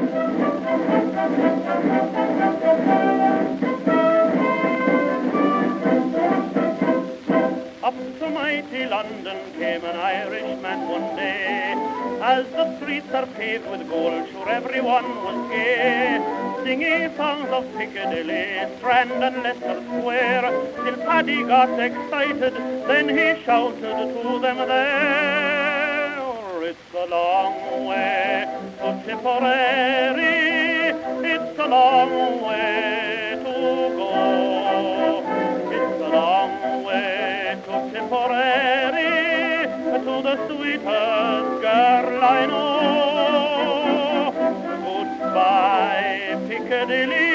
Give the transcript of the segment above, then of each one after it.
Up to mighty London came an Irishman one day. As the streets are paved with gold, sure everyone was gay, singing songs of Piccadilly, Strand and Leicester Square, till Paddy got excited, then he shouted to them there, it's a long way to Tipperary, it's a long way to go, it's a long way to Tipperary, to the sweetest girl I know. Goodbye, Piccadilly,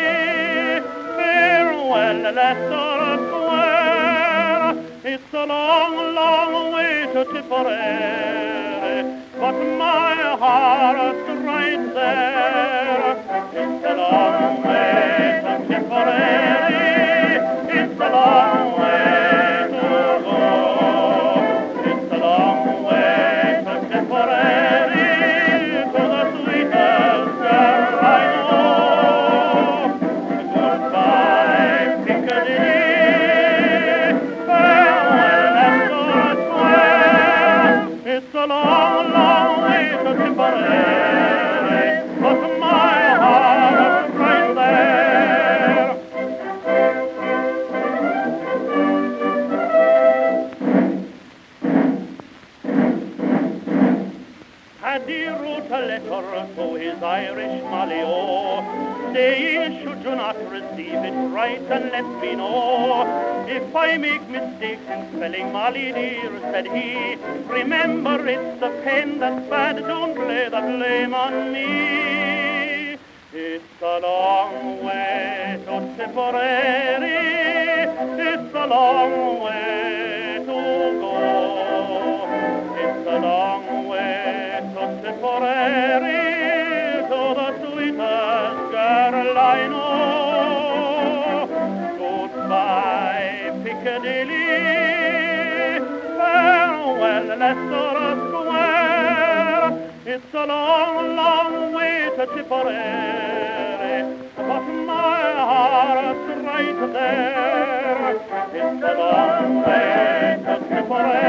farewell, Leicester Square. It's a long, long way to Tipperary, but my heart's right there. It's a long way to Tipperary, it's a long way to go. It's a long way to Tipperary, to the sweetest girl I know. Goodbye, Piccadilly, farewell, Leicester Square. It's a long, long way to Tipperary, but my heart's right there. Paddy wrote a letter to his Irish Malio, saying, should you not receive it, write and let me know. If I make mistakes in spelling, Molly dear, said he, remember it's the pen that's bad, don't lay the blame on me. It's a long way to Tipperary, it's a long way to go. It's a long way to Tipperary, to the sweetest girl I know. Goodbye, Piccadilly, farewell, Leicester Square. It's a long, long way to Tipperary, but my heart's right there. It's a long way to Tipperary.